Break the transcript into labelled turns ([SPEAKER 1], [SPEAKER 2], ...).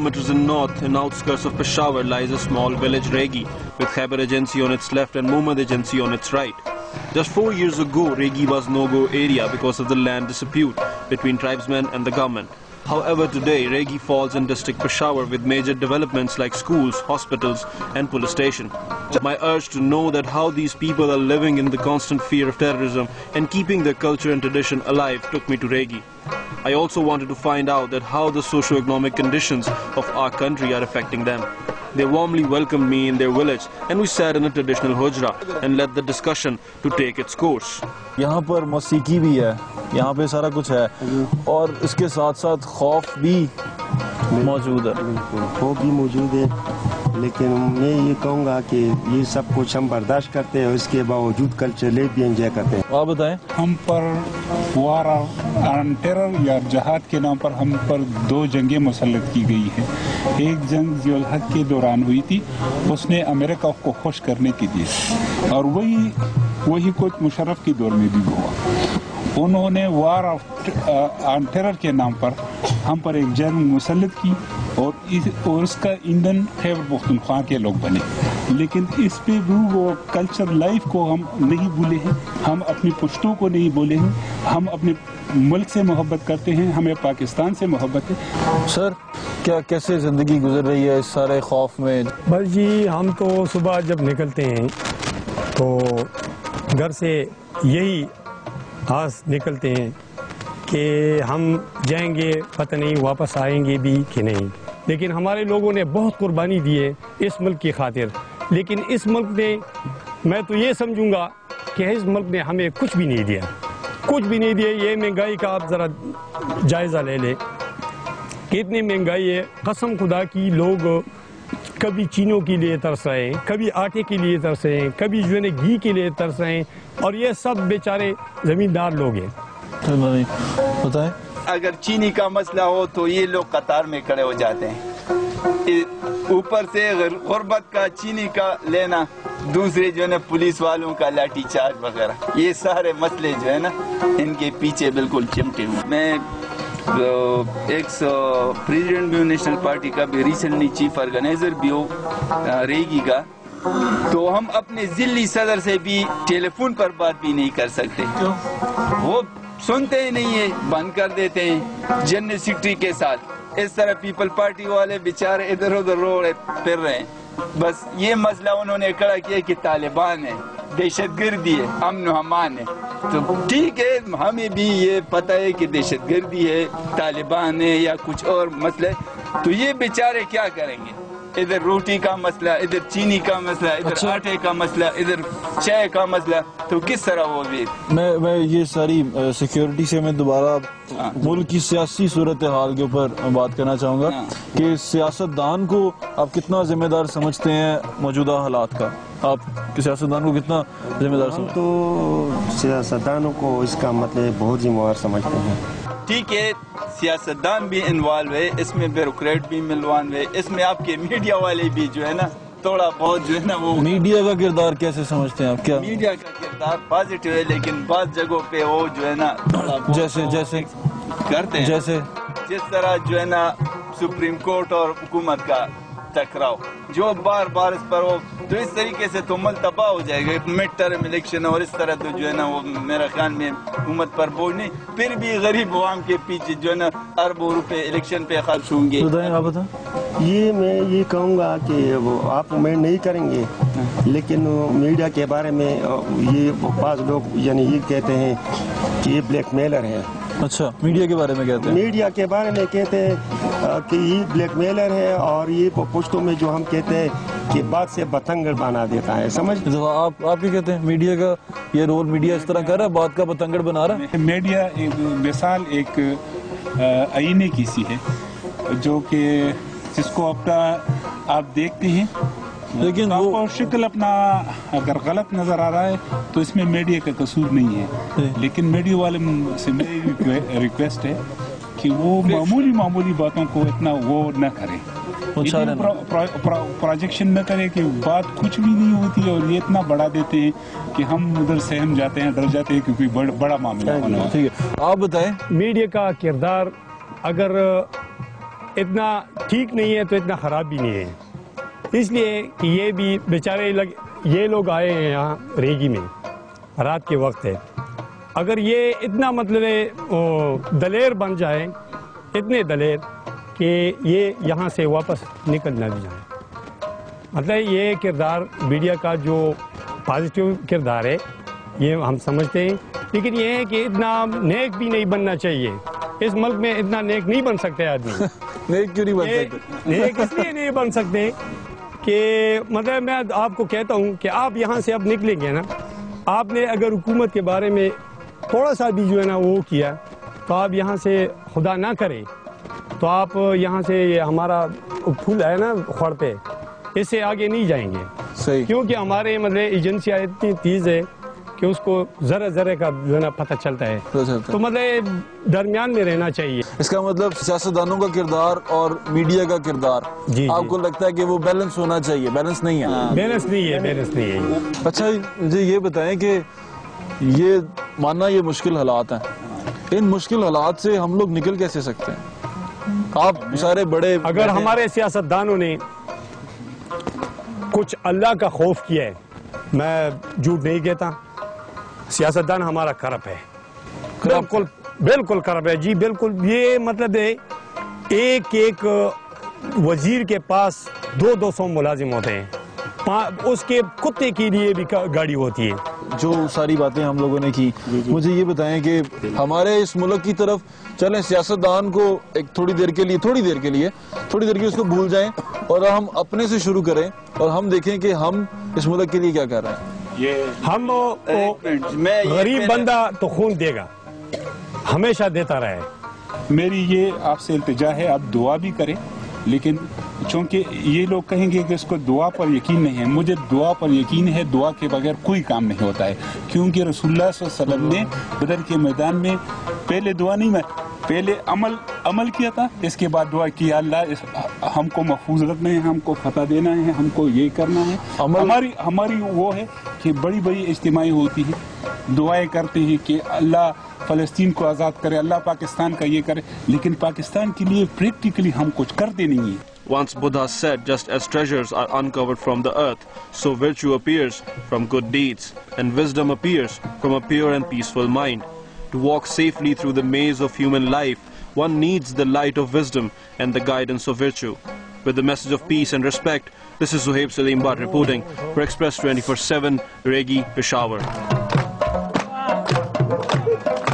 [SPEAKER 1] kilometers in north, in outskirts of Peshawar, lies a small village Regi, with Khyber Agency on its left and Muhammad Agency on its right. Just 4 years ago, Regi was no-go area because of the land dispute between tribesmen and the government. However, today, Regi falls in district Peshawar with major developments like schools, hospitals and police station. My urge to know that how these people are living in the constant fear of terrorism and keeping their culture and tradition alive took me to Regi. I also wanted to find out that how the socio-economic conditions of our country are affecting them. They warmly welcomed me in their village and we sat in a traditional hujra and let the discussion to take its course.
[SPEAKER 2] یہاں پر موسیقی بھی ہے, یہاں پہ سارا کچھ ہے اور اس کے ساتھ ساتھ خوف بھی موجود ہے.
[SPEAKER 3] خوف بھی موجود ہے, لیکن میں یہ کہوں گا کہ یہ سب کچھ ہم برداشت کرتے ہیں, اس کے باوجود کلچر بھی انجوائے کرتے ہیں.
[SPEAKER 2] آپ بتائیں.
[SPEAKER 4] ہم پر وار آن ٹیرر یا جہاد کے نام پر ہم پر 2 جنگیں مسلط کی گئی ہیں. ایک جنگ ذی الحق کے دوران ہوئی تھی, اس نے امریکہ کو خوش کرنے کے لیے, اور وہی کچھ مشرف کے دور میں بھی ہوا. انہوں نے وار آن ٹیرر کے نام پر ہم پر ایک جنگ مسلط کی اور اس کا ایندھن خیبر پختونخوا کے لوگ بنے. لیکن اس پہ بھی وہ کلچر لائف کو ہم نہیں بھولے ہیں, ہم اپنی پشتوں کو نہیں بھولے ہیں, ہم اپنے ملک سے محبت کرتے ہیں, ہمیں پاکستان سے محبت ہے.
[SPEAKER 2] سر, کیسے زندگی گزر رہی ہے اس سارے خوف میں؟
[SPEAKER 5] بس جی, ہم تو صبح جب نکلتے ہیں تو گھر سے یہی آس نکلتے ہیں کہ ہم جائیں گے, پتہ نہیں واپس آئیں گے بھی کہ نہیں. لیکن ہمارے لوگوں نے بہت قربانی دی ہے اس ملک کی خاطر, لیکن اس ملک نے, میں تو یہ سمجھوں گا کہ اس ملک نے ہمیں کچھ بھی نہیں دیا, کچھ بھی نہیں دیا. یہ مہنگائی کا آپ ذرا جائزہ لے لیں, کتنی مہنگائی ہے. قسم خدا کی, لوگ کبھی چینوں کے لیے ترس رہے ہیں, کبھی آٹے کے لیے ترس رہے ہیں, کبھی جو ہے نا گھی کے لیے ترس رہے ہیں, اور یہ سب بیچارے زمیندار لوگ ہیں.
[SPEAKER 2] بتائیں.
[SPEAKER 6] اگر چینی کا مسئلہ ہو تو یہ لوگ قطار میں کھڑے ہو جاتے ہیں. اوپر سے غربت کا, چینی کا لینا, دوسرے جو ہے نا پولیس والوں کا لاٹھی چارج وغیرہ, یہ سارے مسئلے جو ہے نا ان کے پیچھے بالکل چمٹے ہوئے. میں ایکس پریزیڈنٹ بھی ہوں نیشنل پارٹی کا, بھی ریسنٹلی چیف آرگنائزر بھی ہوں ریگی کا. تو ہم اپنے ضلعی صدر سے بھی ٹیلی فون پر بات بھی نہیں کر سکتے, وہ سنتے ہی نہیں ہیں, بند کر دیتے ہیں جنرل سیکرٹری کے ساتھ. اس طرح پیپل پارٹی والے بیچارے ادھر ادھر روڈ پھر رہے ہیں. بس یہ مسئلہ انہوں نے کھڑا کیا کہ طالبان ہے, دہشت گردی ہے, امن و امان ہے. تو ٹھیک ہے, ہمیں بھی یہ پتہ ہے کہ دہشت گردی ہے, طالبان ہے یا کچھ اور مسئلہ, تو یہ بیچارے کیا کریں گے؟ ادھر روٹی کا مسئلہ, ادھر چینی کا مسئلہ, ادھر آٹے کا مسئلہ, ادھر چائے کا مسئلہ, تو کس طرح وہ بھی.
[SPEAKER 2] میں یہ ساری سیکیورٹی سے میں دوبارہ ملک کی سیاسی صورتحال کے اوپر بات کرنا چاہوں گا کہ سیاستدان کو آپ کتنا ذمہ دار سمجھتے ہیں موجودہ حالات کا؟ آپ سیاستدان کو کتنا ذمہ دار سمجھتے ہیں؟
[SPEAKER 3] تو سیاستدانوں کو اس کا مطلب بہت ذمہ دار سمجھتے ہیں.
[SPEAKER 6] ٹھیک ہے, سیاستدان بھی انوالو ہے اس میں, بیوروکریٹ بھی انوالو ہے اس میں, آپ کے میڈیا والے بھی جو ہے نا تھوڑا بہت جو ہے نا وہ.
[SPEAKER 2] میڈیا کا کردار کیسے سمجھتے ہیں آپ؟ کیا
[SPEAKER 6] میڈیا کا کردار پازیٹیو ہے, لیکن بعض جگہوں پہ وہ جو ہے نا
[SPEAKER 2] جیسے
[SPEAKER 6] کرتے ہیں,
[SPEAKER 2] جیسے
[SPEAKER 6] جس طرح جو ہے نا سپریم کورٹ اور حکومت کا ٹکراؤ, جو بار بار اس پر ہو, تو اس طریقے سے تو ملک تباہ ہو جائے گا. مڈ ٹرم الیکشن اور اس طرح تو جو ہے نا وہ میرا خیال میں حکومت پر بوجھ نہیں, پھر بھی غریب عوام کے پیچھے جو ہے نا اربوں روپے الیکشن پہ خرچ ہوں گے.
[SPEAKER 3] یہ میں یہ کہوں گا کہ وہ آپ میں نہیں کریں گے, لیکن میڈیا کے بارے میں یہ بعض لوگ یعنی یہ کہتے ہیں کہ یہ بلیک میلر ہے.
[SPEAKER 2] اچھا, میڈیا کے بارے میں کہتے ہیں؟
[SPEAKER 3] میڈیا کے بارے میں کہتے ہیں کہ یہ بلیک میلر ہے, اور یہ پشتوں میں جو ہم کہتے ہیں کہ بات سے بتنگڑ بنا دیتا ہے. سمجھ
[SPEAKER 2] آپ کیا کہتے ہیں؟ میڈیا کا یہ رول, میڈیا اس طرح کر رہا ہے, بات کا بتنگڑ بنا رہا ہے.
[SPEAKER 4] میڈیا مثال ایک آئینے کی سی ہے, جو کہ جس کو اپنا آپ دیکھتے ہیں,
[SPEAKER 2] لیکن وہ
[SPEAKER 4] شکل اپنا اگر غلط نظر آ رہا ہے تو اس میں میڈیا کا قصور نہیں ہے. لیکن میڈیا والے سے میری ریکویسٹ ہے کہ وہ معمولی باتوں کو اتنا وہ نہ کریں, پروجیکشن نہ کرے کہ بات کچھ بھی نہیں ہوتی اور یہ اتنا بڑھا دیتے ہیں کہ ہم ادھر سہم جاتے ہیں, ڈر جاتے ہیں کہ کوئی بڑا معاملہ ہونا ہے.
[SPEAKER 2] ٹھیک ہے, آپ بتائیں.
[SPEAKER 5] میڈیا کا کردار اگر اتنا ٹھیک نہیں ہے تو اتنا خراب بھی نہیں ہے، اس لیے کہ یہ بھی بیچارے یہ لوگ آئے ہیں یہاں ریگی میں، رات کے وقت ہے، اگر یہ اتنا مطلب دلیر بن جائے، اتنے دلیر کہ یہ یہاں سے واپس نکل نہ بھی جائیں، مطلب یہ کردار میڈیا کا جو پازیٹیو کردار ہے یہ ہم سمجھتے ہیں، لیکن یہ ہے کہ اتنا نیک بھی نہیں بننا چاہیے، اس ملک میں اتنا نیک نہیں بن سکتے آدمی۔
[SPEAKER 2] نیک کیوں نہیں بن سکتے؟
[SPEAKER 5] نیک اس لیے نہیں بن سکتے کہ مطلب میں آپ کو کہتا ہوں کہ آپ یہاں سے اب نکلیں گے نا، آپ نے اگر حکومت کے بارے میں تھوڑا سا بھی جو ہے نا وہ کیا تو آپ یہاں سے خدا نہ کرے تو آپ یہاں سے یہ ہمارا پھول ہے نا خور پہ، اس سے آگے نہیں جائیں گے،
[SPEAKER 2] صحیح،
[SPEAKER 5] کیونکہ ہمارے مطلب ایجنسیاں اتنی تیز ہے کہ اس کو ذرے ذرے کا جو ہے نا پتہ چلتا ہے، تو مطلب درمیان میں رہنا چاہیے۔
[SPEAKER 2] اس کا مطلب سیاستدانوں کا کردار اور میڈیا کا کردار آپ کو لگتا ہے کہ وہ بیلنس ہونا چاہیے؟ بیلنس نہیں ہے،
[SPEAKER 5] بیلنس نہیں ہے، بیلنس نہیں ہے۔
[SPEAKER 2] اچھا مجھے یہ بتائیں کہ یہ ماننا یہ مشکل حالات ہیں، ان مشکل حالات سے ہم لوگ نکل کیسے سکتے ہیں؟ آپ سارے بڑے،
[SPEAKER 5] اگر ہمارے سیاستدانوں نے کچھ اللہ کا خوف کیا ہے، میں جھوٹ نہیں کہتا، سیاستدان ہمارا کرپ ہے، بالکل بالکل کرپ ہے جی، بالکل۔ یہ مطلب ہے ایک وزیر کے پاس 200 ملازم ہوتے ہیں، اس کے کتے کے لیے بھی گاڑی ہوتی ہے۔
[SPEAKER 2] جو ساری باتیں ہم لوگوں نے کی، مجھے یہ بتائیں کہ ہمارے اس ملک کی طرف چلیں، سیاستدان کو ایک تھوڑی دیر کے لیے اس کو بھول جائیں اور ہم اپنے سے شروع کریں اور ہم دیکھیں کہ ہم اس ملک کے لیے کیا کر رہے ہیں۔
[SPEAKER 5] ہم غریب بندہ تو خون دے گا، ہمیشہ دیتا رہے۔
[SPEAKER 4] میری یہ آپ سے التجا ہے، آپ دعا بھی کریں، لیکن چونکہ یہ لوگ کہیں گے کہ اس کو دعا پر یقین نہیں ہے، مجھے دعا پر یقین ہے، دعا کے بغیر کوئی کام نہیں ہوتا ہے، کیونکہ رسول اللہ صلی اللہ علیہ وسلم نے بدر کے میدان میں پہلے دعا نہیں میں پہلے عمل کیا تھا، اس کے بعد دعا کی، اللہ ہم کو محفوظ رکھنا ہے، ہم کو فتح دینا ہے، ہم کو یہ کرنا ہے۔ ہماری وہ ہے کہ بڑی بڑی اجتماعی ہوتی ہے، دعائیں کرتے ہیں کہ اللہ فلسطین کو آزاد کرے، اللہ پاکستان کا یہ کرے، لیکن پاکستان کے لیے پریکٹیکلی ہم کچھ کرتے نہیں ہیں۔
[SPEAKER 1] Once Buddha said, just as treasures are uncovered from the earth, so virtue appears from good deeds, and wisdom appears from a pure and peaceful mind. To walk safely through the maze of human life, one needs the light of wisdom and the guidance of virtue. With the message of peace and respect, this is Zuhaib Salim Bhatt reporting for Express 24/7, Regi, Peshawar.